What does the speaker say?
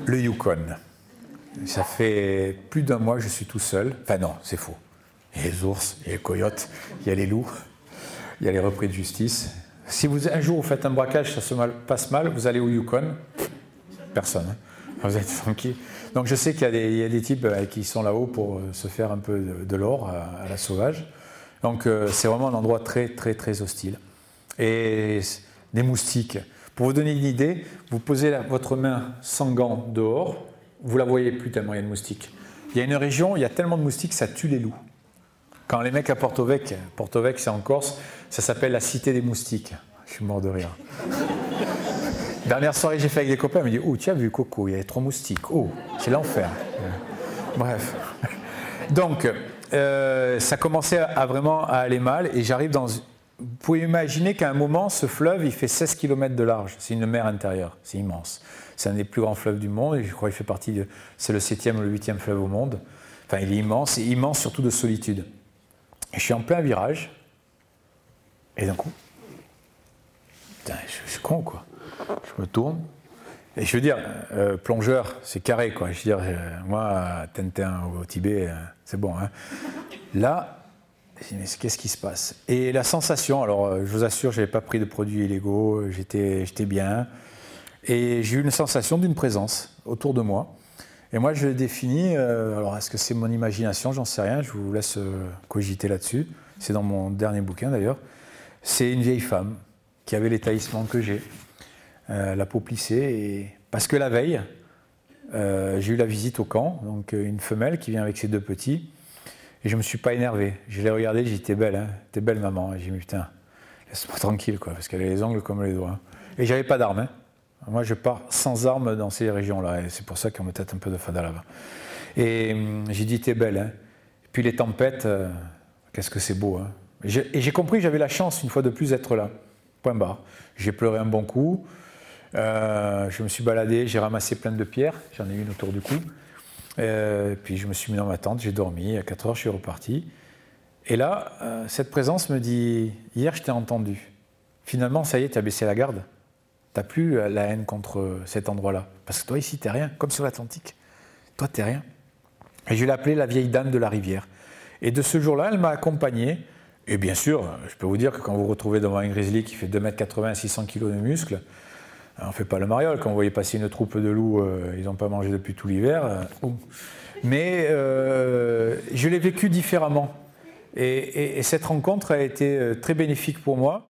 Le Yukon. Ça fait plus d'un mois que je suis tout seul. Enfin non, c'est faux. Il y a les ours, il y a les coyotes, il y a les loups, il y a les repris de justice. Si un jour vous faites un braquage, ça se passe mal, vous allez au Yukon. Personne. Hein. Vous êtes tranquille. Donc je sais qu'il y a des types qui sont là-haut pour se faire un peu de l'or à la sauvage. Donc c'est vraiment un endroit très très très hostile. Et des moustiques. Pour vous donner une idée, vous posez votre main sans gants dehors, vous la voyez plus tellement il y a de moustiques. Il y a une région, il y a tellement de moustiques, ça tue les loups. Quand les mecs à Porto Vecchio c'est en Corse, ça s'appelle la cité des moustiques. Je suis mort de rire. Dernière soirée j'ai fait avec des copains, ils me disent « Oh, tu as vu Coco, il y a 3 moustiques. Oh, c'est l'enfer. » Bref. Donc, ça commençait vraiment à aller mal et j'arrive dans... Vous pouvez imaginer qu'à un moment, ce fleuve, il fait 16 km de large. C'est une mer intérieure, c'est immense. C'est un des plus grands fleuves du monde et je crois qu'il fait partie de... C'est le 7e ou le 8e fleuve au monde. Enfin, il est immense surtout de solitude. Et je suis en plein virage et d'un coup, putain, je suis con quoi. Je me tourne et je veux dire, plongeur, c'est carré quoi. Je veux dire, moi, Tintin au Tibet, c'est bon. Hein. Là, je me dis, mais qu'est-ce qui se passe? Et la sensation, alors je vous assure, je n'avais pas pris de produits illégaux, j'étais bien. Et j'ai eu une sensation d'une présence autour de moi. Et moi, je le définis, alors est-ce que c'est mon imagination? J'en sais rien, je vous laisse cogiter là-dessus. C'est dans mon dernier bouquin d'ailleurs. C'est une vieille femme qui avait les taillissements que j'ai, la peau plissée. Et... Parce que la veille, j'ai eu la visite au camp, donc une femelle qui vient avec ses 2 petits. Et je ne me suis pas énervé. Je l'ai regardée, j'ai dit, t'es belle, hein, t'es belle maman. Et j'ai dit, putain, laisse-moi tranquille, quoi, parce qu'elle a les ongles comme les doigts. Et j'avais pas d'armes. Hein. Moi, je pars sans armes dans ces régions-là. Et c'est pour ça qu'on me tête un peu de fada là-bas. Et j'ai dit, t'es belle. Hein. Et puis les tempêtes, qu'est-ce que c'est beau. Hein. Et j'ai compris que j'avais la chance, une fois de plus, d'être là. Point barre. J'ai pleuré un bon coup. Je me suis baladé, j'ai ramassé plein de pierres. J'en ai une autour du cou. Puis je me suis mis dans ma tente, j'ai dormi, à 4 heures je suis reparti. Et là, cette présence me dit, hier je t'ai entendu. Finalement, ça y est, tu as baissé la garde. Tu n'as plus la haine contre cet endroit-là. Parce que toi ici, tu n'es rien, comme sur l'Atlantique. Toi, tu n'es rien. Et je l'ai appelée la vieille dame de la rivière. Et de ce jour-là, elle m'a accompagné. Et bien sûr, je peux vous dire que quand vous vous retrouvez devant un grizzly qui fait 2,80 m, 600 kg de muscles, on ne fait pas le mariole. Quand vous voyez passer une troupe de loups, ils n'ont pas mangé depuis tout l'hiver. Mais je l'ai vécu différemment. Et cette rencontre a été très bénéfique pour moi.